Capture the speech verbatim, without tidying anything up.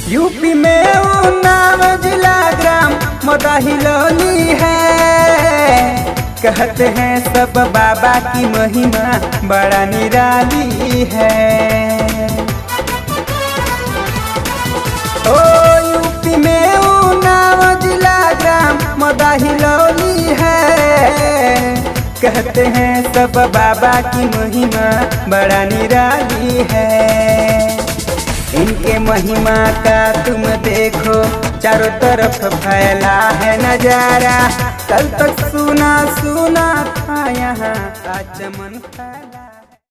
UP में उन्नाव जिला gram मोदाहिलौली है। कहते हैं सब बाबा की महिमा बड़ा निराली है। ओ यूपी में उन्नाव जिला ग्राम मोदाहिलौली है। कहते हैं सब बाबा की महिमा बड़ा निराली है। इनके महिमा का तुम देखो चारों तरफ फैला है नजारा। कल तक सुना सुना था यहाँ आज चमन फैला।